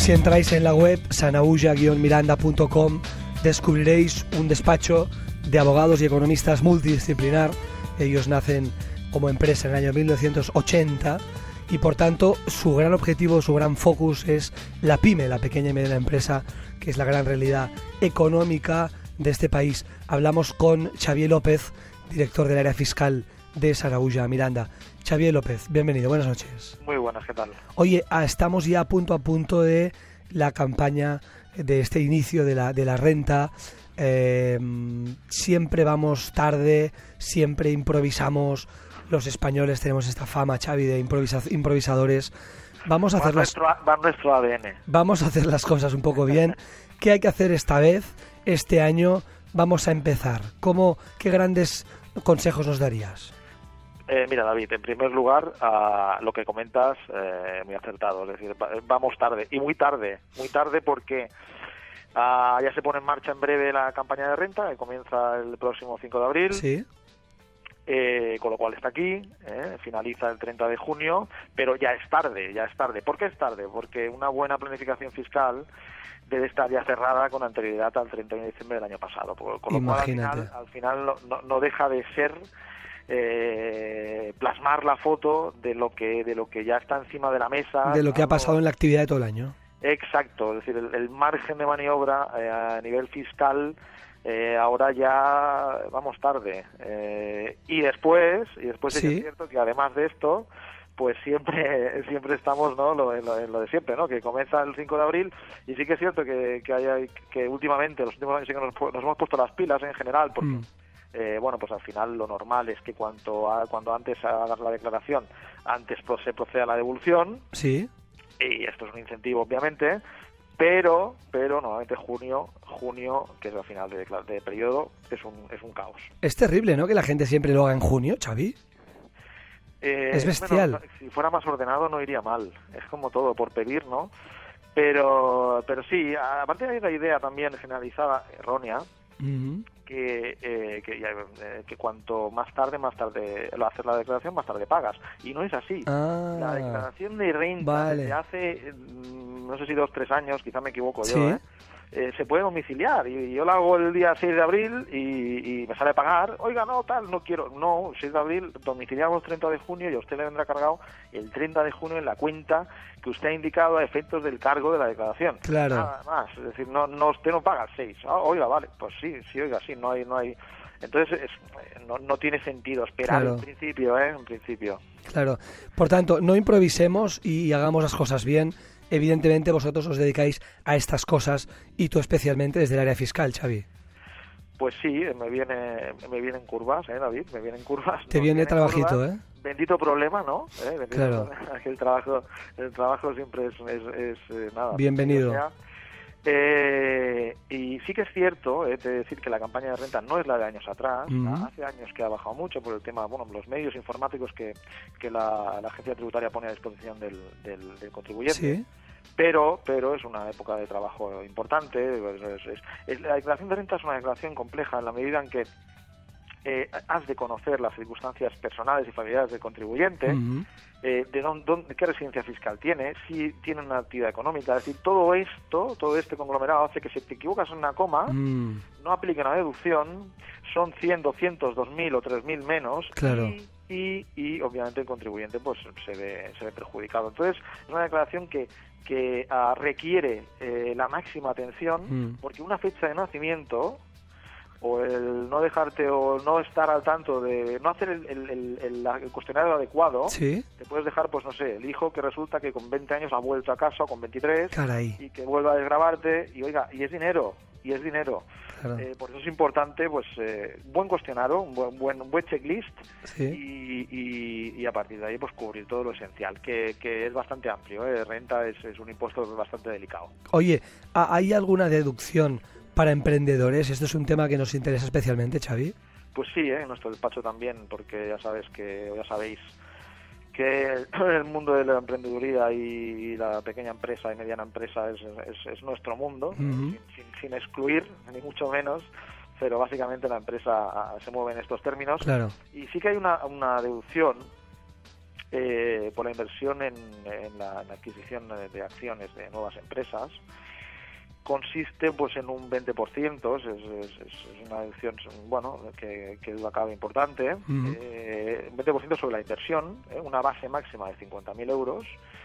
Si entráis en la web sanahuja-miranda.com descubriréis un despacho de abogados y economistas multidisciplinar. Ellos nacen como empresa en el año 1980 y por tanto su gran objetivo, su gran focus es la pyme, la pequeña y mediana empresa, que es la gran realidad económica de este país. Hablamos con Xavier López, director del área fiscal de Sanahuja Miranda. Xavier López, bienvenido, buenas noches. Muy buenas, ¿qué tal? Oye, estamos ya a punto de la campaña, de este inicio de la renta. Siempre vamos tarde, siempre improvisamos. Los españoles tenemos esta fama, Xavi, de improvisadores. Vamos a hacer nuestro ADN. Vamos a hacer las cosas un poco bien. ¿Qué hay que hacer esta vez, este año? Vamos a empezar. ¿Qué grandes consejos nos darías? Mira, David, en primer lugar, lo que comentas, muy acertado. Es decir, vamos tarde, y muy tarde porque ya se pone en marcha en breve la campaña de renta, que comienza el próximo 5 de abril. Sí. Con lo cual está aquí, finaliza el 30 de junio, pero ya es tarde. ¿Por qué es tarde? Porque una buena planificación fiscal debe estar ya cerrada con anterioridad al 31 de diciembre del año pasado. Con lo Imagínate. cual, al final no deja de ser plasmar la foto de lo que ya está encima de la mesa. De lo que ha pasado en la actividad de todo el año. Exacto, es decir, el margen de maniobra a nivel fiscal ahora ya vamos tarde. Y después Sí. Es cierto que además de esto, pues siempre estamos, ¿no? en lo de siempre, ¿no? Que comienza el 5 de abril y sí que es cierto que últimamente, los últimos años sí que nos hemos puesto las pilas en general, porque pues al final lo normal es que cuando antes hagas la declaración, antes se proceda a la devolución. Sí. Y esto es un incentivo, obviamente, pero normalmente junio, que es el final de periodo, es un caos. Es terrible, ¿no?, que la gente siempre lo haga en junio, Xavi. Es bestial. Bueno, si fuera más ordenado no iría mal, es como todo, por pedir, ¿no? Pero sí, aparte hay una idea también generalizada, errónea, que cuanto más tarde lo haces la declaración, más tarde pagas. Y no es así. La declaración de renta desde hace, no sé si 2 o 3 años, quizá me equivoco yo, se puede domiciliar. Y yo la hago el día 6 de abril y me sale a pagar. Oiga, no, no quiero. No, 6 de abril, domiciliamos 30 de junio y a usted le vendrá cargado el 30 de junio en la cuenta que usted ha indicado a efectos del cargo de la declaración. Claro. Nada más. Es decir, usted no paga el 6. Oiga, vale, pues sí, oiga, sí, no hay. Entonces no tiene sentido esperar. Claro. En principio. Claro. Por tanto, no improvisemos y hagamos las cosas bien. Evidentemente vosotros os dedicáis a estas cosas y tú especialmente desde el área fiscal, Xavi. Pues sí, me vienen curvas, David, me vienen curvas. Te viene trabajito, curvas. Bendito problema, ¿no? Claro. Que el trabajo siempre es nada. Bienvenido. Y sí que es cierto, de decir que la campaña de renta no es la de años atrás. Hace años que ha bajado mucho por el tema, los medios informáticos que la agencia tributaria pone a disposición del contribuyente. Sí. Pero es una época de trabajo importante. La declaración de renta es una declaración compleja en la medida en que has de conocer las circunstancias personales y familiares del contribuyente, de qué residencia fiscal tiene, si tiene una actividad económica. Es decir, todo este conglomerado hace que si te equivocas en una coma, no aplique una deducción, son 100, 200, 2.000 o 3.000 menos. Claro. Y obviamente el contribuyente pues se ve perjudicado. Entonces es una declaración que requiere la máxima atención, porque una fecha de nacimiento o el no dejarte o no estar al tanto de no hacer el cuestionario adecuado, ¿sí?, te puedes dejar, pues no sé, el hijo que resulta que con 20 años ha vuelto a casa o con 23. Caray. Y que vuelva a desgravarte y oiga, y es dinero. Claro. Por eso es importante, pues, buen cuestionario, un buen checklist, sí, y a partir de ahí, pues, cubrir todo lo esencial, que es bastante amplio. Renta es un impuesto bastante delicado. Oye, ¿hay alguna deducción para emprendedores? Esto es un tema que nos interesa especialmente, Xavi. Pues sí, en nuestro despacho también, porque ya sabéis que el mundo de la emprendeduría y la pequeña empresa y mediana empresa es nuestro mundo, sin excluir, ni mucho menos, pero básicamente la empresa se mueve en estos términos. Claro. Y sí que hay una deducción por la inversión en la adquisición de acciones de nuevas empresas. Consiste pues en un 20%, es una deducción que duda cabe importante, un 20% sobre la inversión, una base máxima de 50.000 euros,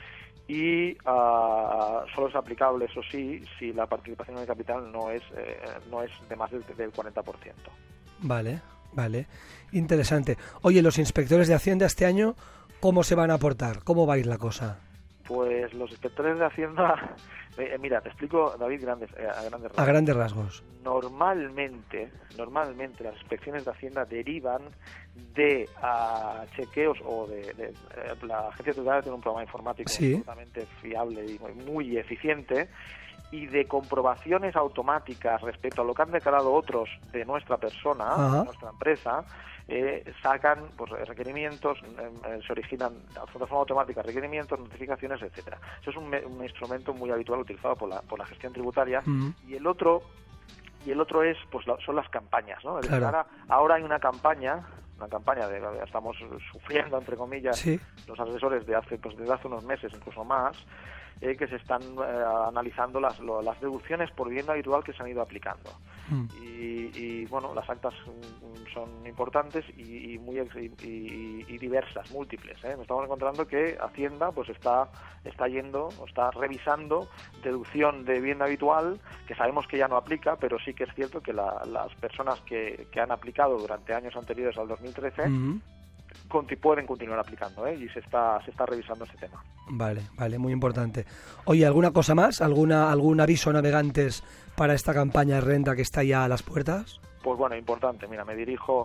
y solo es aplicable, eso sí, si la participación en el capital no es de más del 40%. Vale. Interesante. Oye, los inspectores de Hacienda este año, ¿cómo se van a aportar? ¿Cómo va a ir la cosa? Pues los inspectores de Hacienda... mira, te explico, David, a grandes rasgos. Normalmente las inspecciones de Hacienda derivan de chequeos o de la agencia tributaria tiene un programa informático absolutamente fiable y muy eficiente, y de comprobaciones automáticas respecto a lo que han declarado otros de nuestra persona, de nuestra empresa. Sacan pues requerimientos, se originan de forma automática requerimientos, notificaciones, etcétera. Eso es un instrumento muy habitual utilizado por la gestión tributaria. Y el otro es pues son las campañas, ¿no? Claro. Ahora hay una campaña estamos sufriendo, entre comillas, los asesores desde hace unos meses, incluso más, que se están analizando las deducciones por vivienda habitual que se han ido aplicando. Y bueno, las actas son importantes y diversas, múltiples. Nos estamos encontrando que Hacienda pues está revisando deducción de vivienda habitual, que sabemos que ya no aplica, pero sí que es cierto que las personas que han aplicado durante años anteriores al 2013 pueden continuar aplicando, y se está revisando este tema. Vale, muy importante. Oye, ¿alguna cosa más? ¿Algún aviso a navegantes para esta campaña de renta que está ya a las puertas? Pues bueno, importante. Mira, me dirijo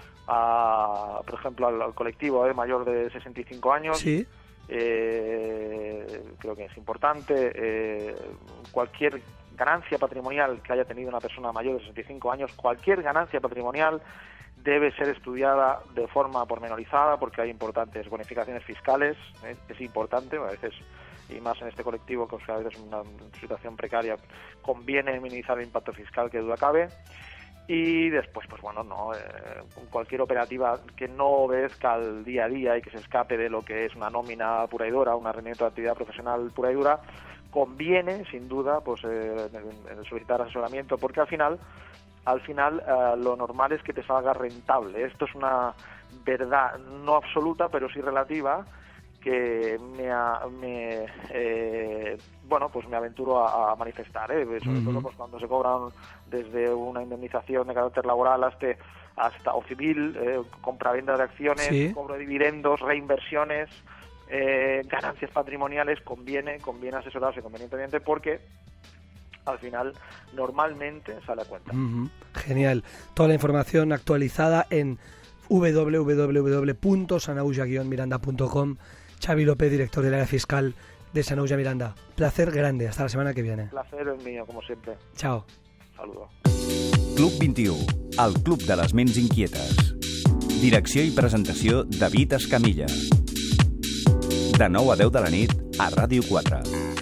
por ejemplo, al colectivo mayor de 65 años. Sí. Creo que es importante. Cualquier ganancia patrimonial que haya tenido una persona mayor de 65 años, cualquier ganancia patrimonial debe ser estudiada de forma pormenorizada, porque hay importantes bonificaciones fiscales. Es importante, a veces, y más en este colectivo, que a veces es una situación precaria, conviene minimizar el impacto fiscal, que duda cabe. Y después, pues bueno, cualquier operativa que no obedezca al día a día y que se escape de lo que es una nómina pura y dura, un rendimiento de actividad profesional pura y dura, conviene, sin duda, pues solicitar asesoramiento, porque al final lo normal es que te salga rentable. Esto es una verdad no absoluta, pero sí relativa, que me aventuro a manifestar, sobre todo pues cuando se cobran desde una indemnización de carácter laboral hasta o civil, compraventa de acciones, cobro de dividendos, reinversiones, ganancias patrimoniales, conviene asesorarse convenientemente, porque al final normalmente sale a cuenta. Genial. Toda la información actualizada en www.sanauja-miranda.com. Xavi López, director del área fiscal de Sanauja Miranda. Placer grande. Hasta la setmana que viene. Placer es mío, como siempre. Chao. Saludo. Club 21, el club de les ments inquietes. Direcció i presentació, David Escamilla. De 9 a 10 de la nit, a Ràdio 4.